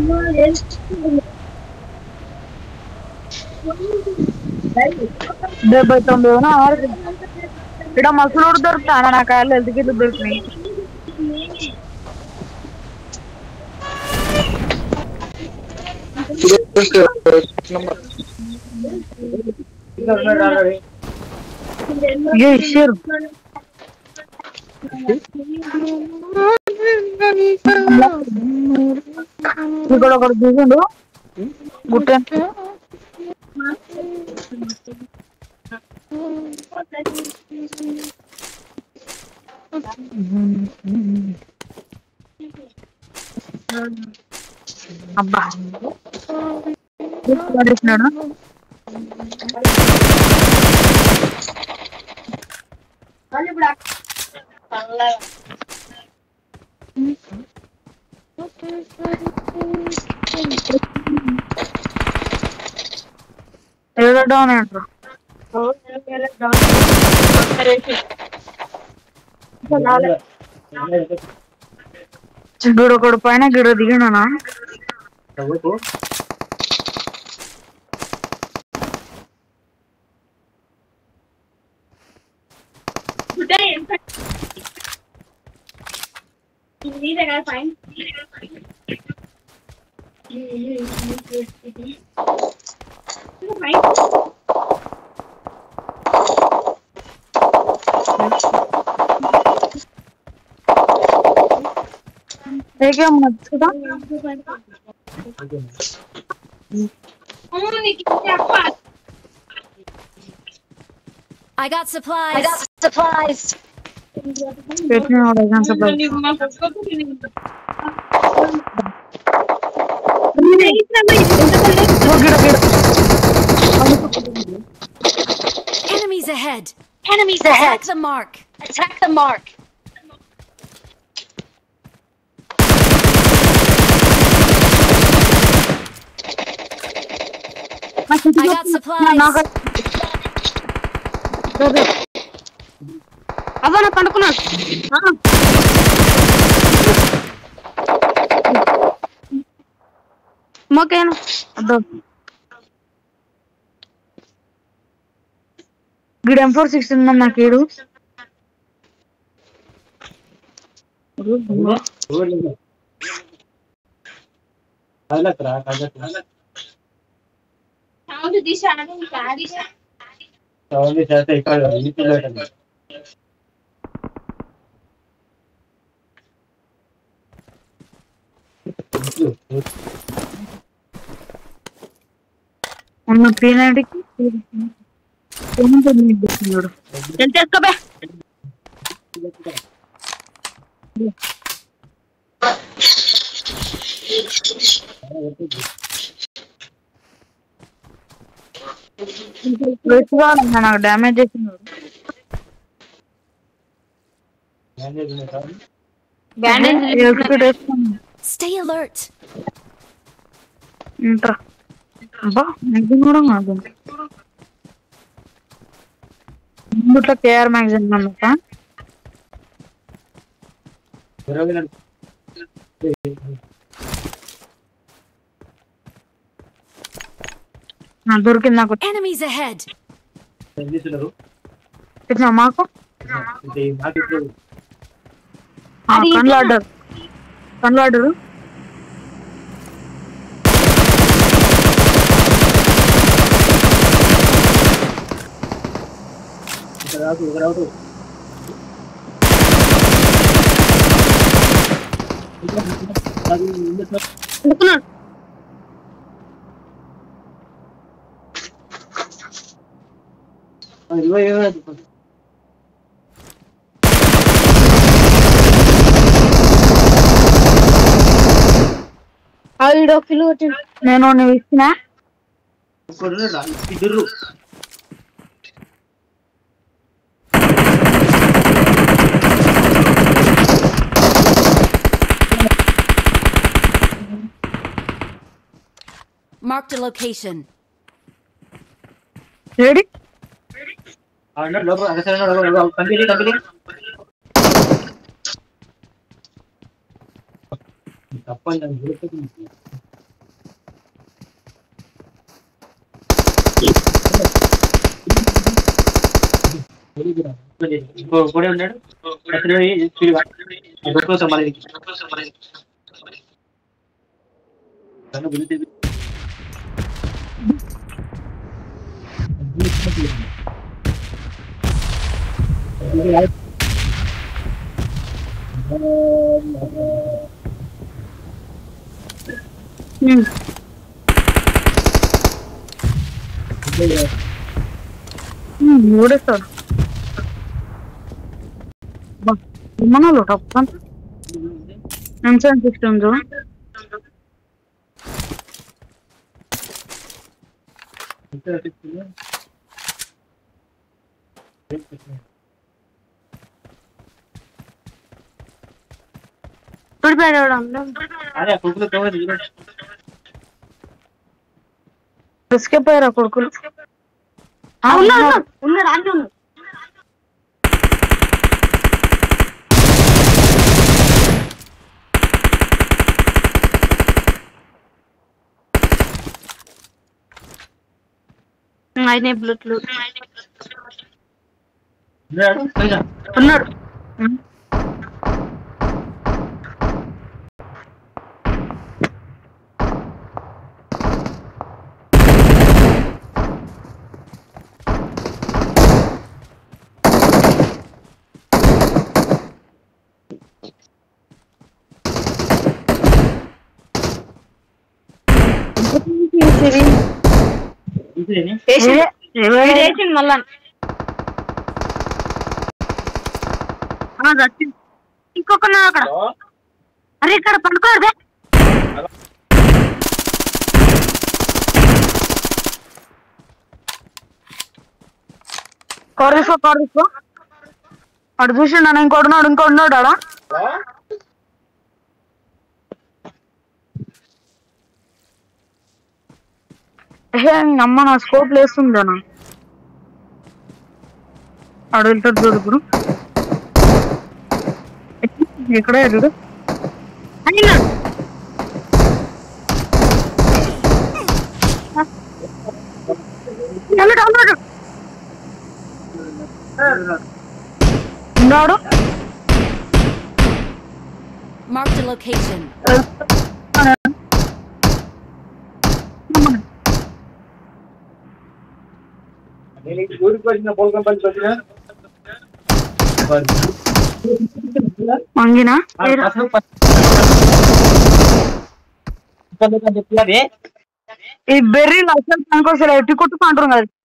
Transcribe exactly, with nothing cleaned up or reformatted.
డెబ్బై తొమ్మిది ఆరు ఇక్కడ మసలోడు దొరుకుతాను నా కాళ్ళు హెల్త్ కిట్లు దొరికినాయి. ఇచ్చారు ఇక్కడ ఒకటి దిగుండు గుట్ట అబ్బా పడేసినాడు. ఏదో డౌన్ అంటారు గిడ ఒకడు పైన గిడ దిగినా I got supplies. I got supplies. Enemies ahead. Enemies ahead. Attack the mark. Attack the mark. I got supplies. అవన పండుకున్నా మోకేను అదో గిడ్ ఎం ఫోర్ సిక్స్ ఉందా నాకు ఏడు అలకరా అలకరా సౌండ్ దిశాను కాదిశా సౌండ్ చేస్తే ఇక్కడ ఈ పిల్లట ఉన్న పీనాడికి చూడు ఎంత ఎక్కబే నాకు డ్యామేజ్ చేసినాడు Stay alert. Entra. అబ్బా మ్యాగజైన్ కూడా కాదు ఇందులో కేఆర్ మ్యాగజైన్ అన్నమాట దొరికింది నాకు Enemies ahead. ఇట్లా మాకు కన్లాడర్ కన్లాడరు రాదు రాదు నేను నువ్వు ఇచ్చిన ఇద్దరు Marked a location. Ready? Under logo, ada sana logo, logo, continue, continue. Kapan yang berikutnya? కూడా ఉన్నాడు మరి ఓడేస్తాడు మనలో తప్ప సిస్టమ్ తీసుకెళ్ళిపోయారా కొడుకులు ఉన్నాడు ఉన్నాడు అన్నీ ఉన్నాడు ఆయన బ్లూట్లు ఉన్నాడు మళ్ళా ఇంకొక అక్కడ అరే ఇక్కడ పండుకోరు కారు తీసుకో కారు తీసుకో అటు చూసిండు ఇంకోడున్నాడు ఇంకోడున్నాడు ఆడ హే అమ్మ నా స్కోప్ లేస్తుందనా ఆడు వెళ్తాడు చూడు ఇప్పుడు ఎక్కడ చూడు ఉన్నాడు Mark the location. మంగినా ఈ బెర్రీ అసలు దానికోసం ఎట్టి కొట్టుకుంటారు కదా